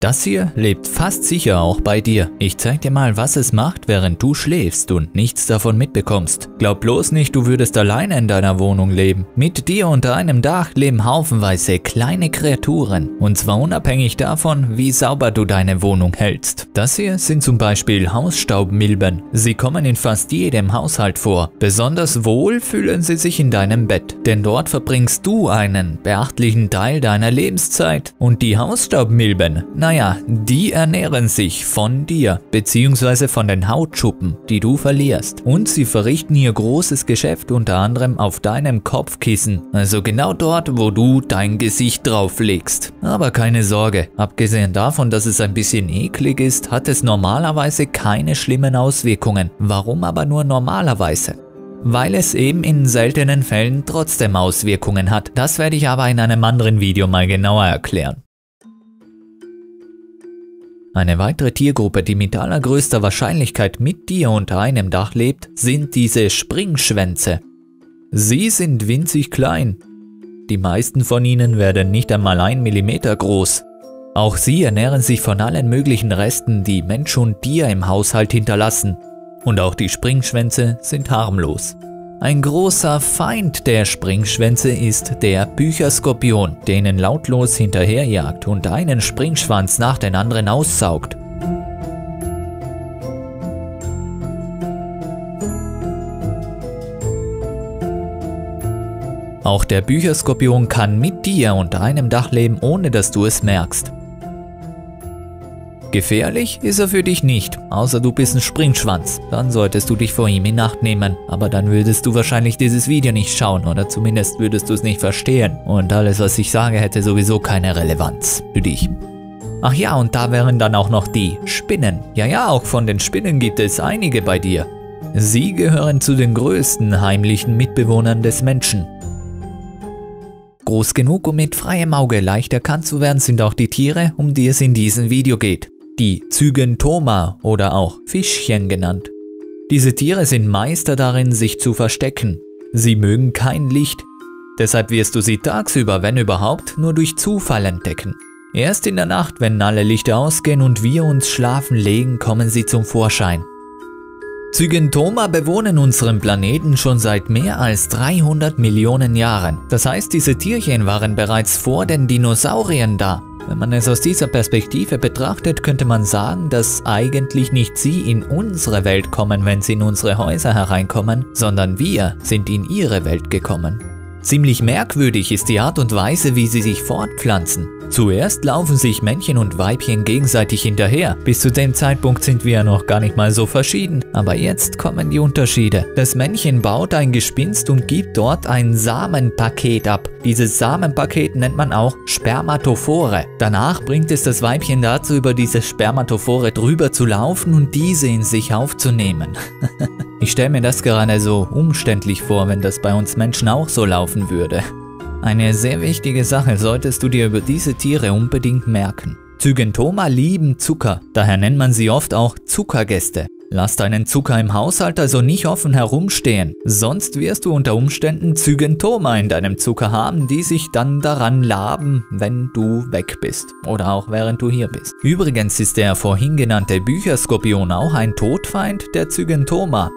Das hier lebt fast sicher auch bei dir. Ich zeig dir mal, was es macht, während du schläfst und nichts davon mitbekommst. Glaub bloß nicht, du würdest alleine in deiner Wohnung leben. Mit dir unter einem Dach leben haufenweise kleine Kreaturen. Und zwar unabhängig davon, wie sauber du deine Wohnung hältst. Das hier sind zum Beispiel Hausstaubmilben. Sie kommen in fast jedem Haushalt vor. Besonders wohl fühlen sie sich in deinem Bett. Denn dort verbringst du einen beachtlichen Teil deiner Lebenszeit. Und die Hausstaubmilben, naja, die ernähren sich von dir, beziehungsweise von den Hautschuppen, die du verlierst. Und sie verrichten ihr großes Geschäft unter anderem auf deinem Kopfkissen, also genau dort, wo du dein Gesicht drauf legst. Aber keine Sorge, abgesehen davon, dass es ein bisschen eklig ist, hat es normalerweise keine schlimmen Auswirkungen. Warum aber nur normalerweise? Weil es eben in seltenen Fällen trotzdem Auswirkungen hat. Das werde ich aber in einem anderen Video mal genauer erklären. Eine weitere Tiergruppe, die mit allergrößter Wahrscheinlichkeit mit dir unter einem Dach lebt, sind diese Springschwänze. Sie sind winzig klein. Die meisten von ihnen werden nicht einmal 1 mm groß. Auch sie ernähren sich von allen möglichen Resten, die Mensch und Tier im Haushalt hinterlassen. Und auch die Springschwänze sind harmlos. Ein großer Feind der Springschwänze ist der Bücherskorpion, der ihnen lautlos hinterherjagt und einen Springschwanz nach den anderen aussaugt. Auch der Bücherskorpion kann mit dir unter einem Dach leben, ohne dass du es merkst. Gefährlich ist er für dich nicht, außer du bist ein Springschwanz. Dann solltest du dich vor ihm in Acht nehmen. Aber dann würdest du wahrscheinlich dieses Video nicht schauen oder zumindest würdest du es nicht verstehen. Und alles, was ich sage, hätte sowieso keine Relevanz für dich. Ach ja, und da wären dann auch noch die Spinnen. Ja, auch von den Spinnen gibt es einige bei dir. Sie gehören zu den größten heimlichen Mitbewohnern des Menschen. Groß genug, um mit freiem Auge leicht erkannt zu werden, sind auch die Tiere, um die es in diesem Video geht. Die Zygentoma oder auch Fischchen genannt. Diese Tiere sind Meister darin, sich zu verstecken. Sie mögen kein Licht. Deshalb wirst du sie tagsüber, wenn überhaupt, nur durch Zufall entdecken. Erst in der Nacht, wenn alle Lichter ausgehen und wir uns schlafen legen, kommen sie zum Vorschein. Zygentoma bewohnen unseren Planeten schon seit mehr als 300 Millionen Jahren. Das heißt, diese Tierchen waren bereits vor den Dinosauriern da. Wenn man es aus dieser Perspektive betrachtet, könnte man sagen, dass eigentlich nicht sie in unsere Welt kommen, wenn sie in unsere Häuser hereinkommen, sondern wir sind in ihre Welt gekommen. Ziemlich merkwürdig ist die Art und Weise, wie sie sich fortpflanzen. Zuerst laufen sich Männchen und Weibchen gegenseitig hinterher. Bis zu dem Zeitpunkt sind wir ja noch gar nicht mal so verschieden. Aber jetzt kommen die Unterschiede. Das Männchen baut ein Gespinst und gibt dort ein Samenpaket ab. Dieses Samenpaket nennt man auch Spermatophore. Danach bringt es das Weibchen dazu, über diese Spermatophore drüber zu laufen und diese in sich aufzunehmen. Ich stelle mir das gerade so umständlich vor, wenn das bei uns Menschen auch so laufen würde. Eine sehr wichtige Sache solltest du dir über diese Tiere unbedingt merken. Zygentoma lieben Zucker, daher nennt man sie oft auch Zuckergäste. Lass deinen Zucker im Haushalt also nicht offen herumstehen, sonst wirst du unter Umständen Zygentoma in deinem Zucker haben, die sich dann daran laben, wenn du weg bist oder auch während du hier bist. Übrigens ist der vorhin genannte Bücherskorpion auch ein Todfeind der Zygentoma.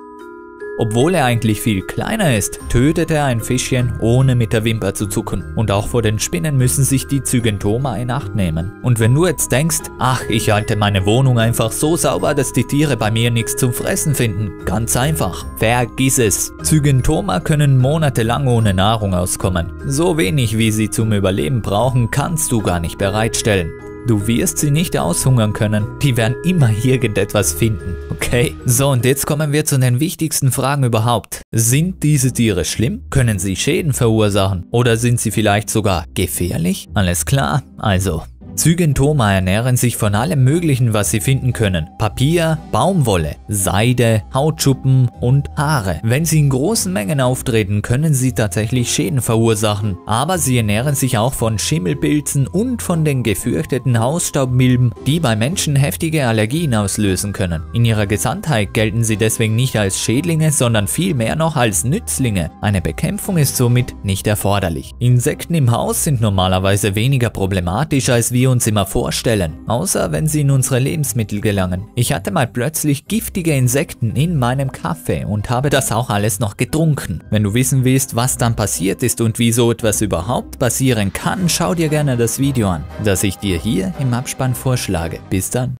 Obwohl er eigentlich viel kleiner ist, tötet er ein Fischchen, ohne mit der Wimper zu zucken. Und auch vor den Spinnen müssen sich die Zygentoma in Acht nehmen. Und wenn du jetzt denkst, ach, ich halte meine Wohnung einfach so sauber, dass die Tiere bei mir nichts zum Fressen finden. Ganz einfach. Vergiss es. Zygentoma können monatelang ohne Nahrung auskommen. So wenig, wie sie zum Überleben brauchen, kannst du gar nicht bereitstellen. Du wirst sie nicht aushungern können, die werden immer irgendetwas finden, okay? So, und jetzt kommen wir zu den wichtigsten Fragen überhaupt. Sind diese Tiere schlimm? Können sie Schäden verursachen? Oder sind sie vielleicht sogar gefährlich? Alles klar, also. Zygentoma ernähren sich von allem Möglichen, was sie finden können. Papier, Baumwolle, Seide, Hautschuppen und Haare. Wenn sie in großen Mengen auftreten, können sie tatsächlich Schäden verursachen. Aber sie ernähren sich auch von Schimmelpilzen und von den gefürchteten Hausstaubmilben, die bei Menschen heftige Allergien auslösen können. In ihrer Gesamtheit gelten sie deswegen nicht als Schädlinge, sondern vielmehr noch als Nützlinge. Eine Bekämpfung ist somit nicht erforderlich. Insekten im Haus sind normalerweise weniger problematisch, als wir uns immer vorstellen, außer wenn sie in unsere Lebensmittel gelangen. Ich hatte mal plötzlich giftige Insekten in meinem Kaffee und habe das auch alles noch getrunken. Wenn du wissen willst, was dann passiert ist und wie so etwas überhaupt passieren kann, schau dir gerne das Video an, das ich dir hier im Abspann vorschlage. Bis dann.